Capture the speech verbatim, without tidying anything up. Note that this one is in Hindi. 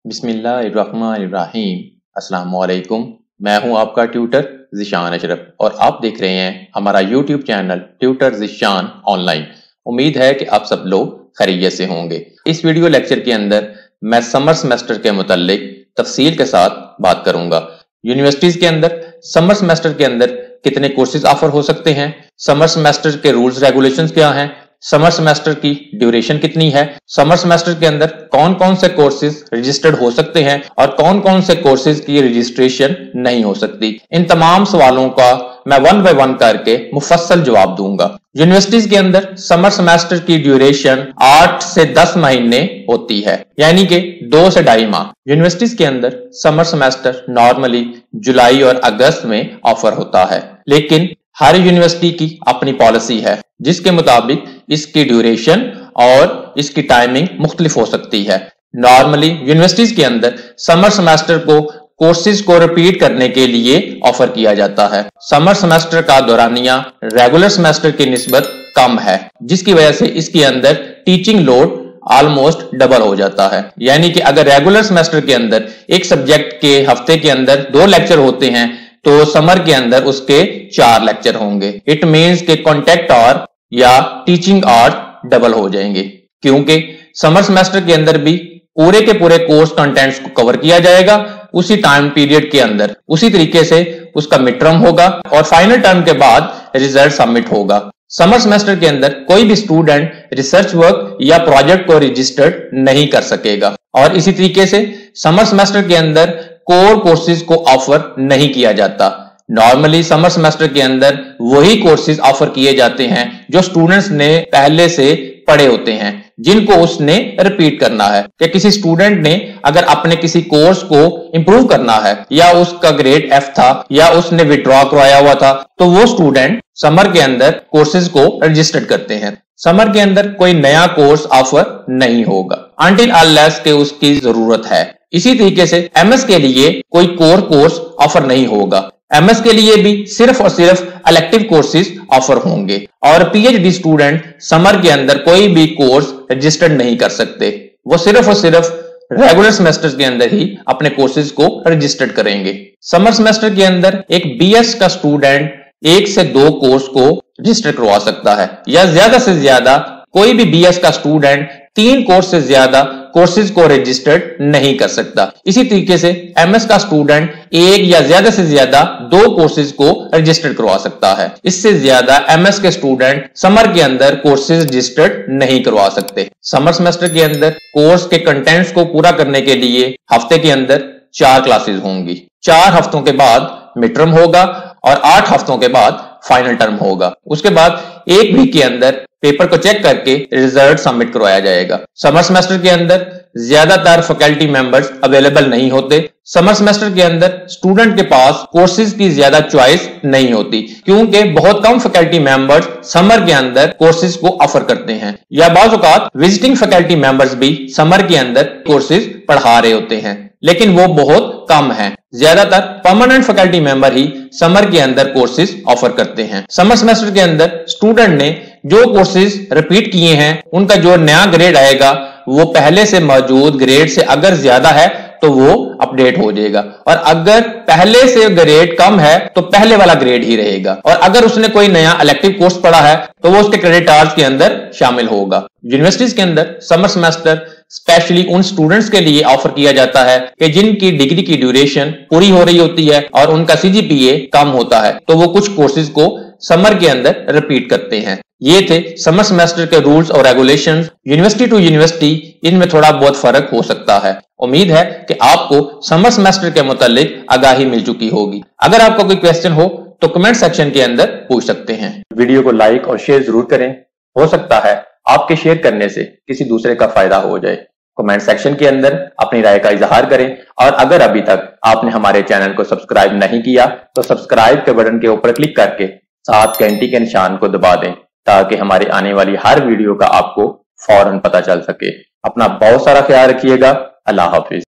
बिस्मिल्लाहिर्रहमानिर्रहीम। अस्सलाम वालेकुम। मैं हूं आपका ट्यूटर ज़ीशान अशरफ और आप देख रहे हैं हमारा YouTube channel tutor Zeeshan online. उम्मीद है कि आप सब लोग खैरियत से होंगे। इस वीडियो लेक्चर के अंदर मैं समर सेमेस्टर के मुतालिक तफसील के साथ बात करूंगा। यूनिवर्सिटीज के अंदर समर सेमेस्टर के अंदर कितने कोर्सेज ऑफर हो सकते हैं, समर सेमेस्टर के रूल्स रेगुलेशंस क्या हैं, समर सेमेस्टर की ड्यूरेशन कितनी है, समर सेमेस्टर के अंदर कौन कौन से कोर्सेज रजिस्टर्ड हो सकते हैं और कौन कौन से कोर्सेज की रजिस्ट्रेशन नहीं हो सकती। इन तमाम सवालों का मैं वन बाय वन करके मुफस्सल जवाब दूंगा। यूनिवर्सिटीज के अंदर समर सेमेस्टर की ड्यूरेशन आठ से दस महीने होती है, यानी कि दो से ढाई माह। यूनिवर्सिटीज के अंदर समर सेमेस्टर नॉर्मली जुलाई और अगस्त में ऑफर होता है, लेकिन हर यूनिवर्सिटी की अपनी पॉलिसी है जिसके मुताबिक इसकी ड्यूरेशन और इसकी टाइमिंग मुख्तलिफ हो सकती है। नॉर्मली यूनिवर्सिटीज के अंदर समर सेमेस्टर को कोर्सेज को रिपीट करने के लिए ऑफर किया जाता है। समर सेमेस्टर का दौरानिया रेगुलर सेमेस्टर की निस्बत कम है, जिसकी वजह से इसके अंदर टीचिंग लोड ऑलमोस्ट डबल हो जाता है। यानी कि अगर रेगुलर सेमेस्टर के अंदर एक सब्जेक्ट के हफ्ते के अंदर दो लेक्चर होते हैं तो समर के अंदर उसके चार लेक्चर होंगे। इट मींस के कॉन्टेक्ट आवर या टीचिंग आवर डबल हो जाएंगे, क्योंकि समर सेमेस्टर के अंदर भी पूरे के पूरे कोर्स कंटेंट्स को कवर किया जाएगा उसी टाइम पीरियड के अंदर। उसी तरीके से उसका मिड टर्म होगा और फाइनल टर्म के बाद रिजल्ट सबमिट होगा। समर सेमेस्टर के अंदर कोई भी स्टूडेंट रिसर्च वर्क या प्रोजेक्ट को रजिस्टर्ड नहीं कर सकेगा और इसी तरीके से समर सेमेस्टर के अंदर कोर कोर्सेज को ऑफर नहीं किया जाता। नॉर्मली समर सेमेस्टर के अंदर वही कोर्सेज ऑफर किए जाते हैं जो स्टूडेंट्स ने पहले से पढ़े होते हैं, जिनको उसने रिपीट करना है। कि किसी स्टूडेंट ने अगर अपने किसी कोर्स को इंप्रूव करना है या उसका ग्रेड एफ था या उसने विड्रॉ करवाया हुआ था, तो वो स्टूडेंट समर के अंदर कोर्सेज को रजिस्टर्ड करते हैं। समर के अंदर कोई नया कोर्स ऑफर नहीं होगा अनटिल अनलेस के उसकी जरूरत है। इसी तरीके से एमएस के लिए कोई कोर कोर्स ऑफर नहीं होगा। एमएस के लिए भी सिर्फ और सिर्फ इलेक्टिव कोर्सेज ऑफर होंगे और पीएचडी स्टूडेंट समर के अंदर कोई भी कोर्स रजिस्टर्ड नहीं कर सकते। वो सिर्फ और सिर्फ रेगुलर सेमेस्टर के अंदर ही अपने कोर्सेज को रजिस्टर्ड करेंगे। समर सेमेस्टर के अंदर एक बीएस का स्टूडेंट एक से दो कोर्स को रजिस्टर करवा सकता है या ज्यादा से ज्यादा कोई भी बीएस का स्टूडेंट तीन कोर्स से ज्यादा कोर्सेज को रजिस्टर्ड नहीं कर सकता। इसी तरीके से एमएस का स्टूडेंट एक या ज्यादा से ज्यादा दो कोर्सेज को रजिस्टर्ड करवा सकता है। इससे ज्यादा एमएस के स्टूडेंट समर के अंदर कोर्सेज रजिस्टर्ड नहीं करवा सकते। समर सेमेस्टर के अंदर कोर्स के कंटेंट्स को पूरा करने के लिए हफ्ते के अंदर चार क्लासेज होंगी। चार हफ्तों के बाद मिड टर्म होगा और आठ हफ्तों के बाद फाइनल टर्म होगा। उसके बाद एक वीक के अंदर पेपर को चेक करके रिजल्ट सबमिट करवाया जाएगा। समर सेमेस्टर के अंदर ज्यादातर फैकल्टी मेंबर्स अवेलेबल नहीं होते। समर सेमेस्टर के अंदर स्टूडेंट के पास कोर्सेज की ज्यादा चॉइस नहीं होती, क्योंकि बहुत कम फैकल्टी मेंबर्स समर के अंदर कोर्सेज को ऑफर करते हैं या बाज़ औक़ात विजिटिंग फैकल्टी मेंबर्स भी समर के अंदर कोर्सेज पढ़ा रहे होते हैं, लेकिन वो बहुत कम है। ज्यादातर परमानेंट फैकल्टी मेंबर ही समर के अंदर कोर्सेज ऑफर करते हैं। समर सेमेस्टर के अंदर स्टूडेंट ने जो कोर्सेज रिपीट किए हैं उनका जो नया ग्रेड आएगा वो पहले से मौजूद ग्रेड से अगर ज्यादा है तो वो अपडेट हो जाएगा, और अगर पहले से ग्रेड कम है तो पहले वाला ग्रेड ही रहेगा, और अगर उसने कोई नया इलेक्टिव कोर्स पढ़ा है तो वो उसके क्रेडिट आवर्स के अंदर शामिल होगा। यूनिवर्सिटीज के अंदर समर सेमेस्टर स्पेशली उन स्टूडेंट्स के लिए ऑफर किया जाता है कि जिनकी डिग्री की ड्यूरेशन पूरी हो रही होती है और उनका सीजीपीए कम होता है, तो वो कुछ कोर्सेज को समर के अंदर रिपीट करते हैं। ये थे समर सेमेस्टर के रूल्स और रेगुलेशंस। यूनिवर्सिटी टू यूनिवर्सिटी इनमें थोड़ा बहुत फर्क हो सकता है। उम्मीद है कि आपको समर सेमेस्टर के मुतालिक आगाही मिल चुकी होगी। अगर आपका कोई क्वेश्चन हो तो कमेंट सेक्शन के अंदर पूछ सकते हैं। वीडियो को लाइक और शेयर जरूर करें। हो सकता है आपके शेयर करने से किसी दूसरे का फायदा हो जाए। कमेंट सेक्शन के अंदर अपनी राय का इजहार करें और अगर अभी तक आपने हमारे चैनल को सब्सक्राइब नहीं किया तो सब्सक्राइब के बटन के ऊपर क्लिक करके साथ घंटी के निशान को दबा दें, ताकि हमारी आने वाली हर वीडियो का आपको फौरन पता चल सके। अपना बहुत सारा ख्याल रखिएगा। अल्लाह हाफिज।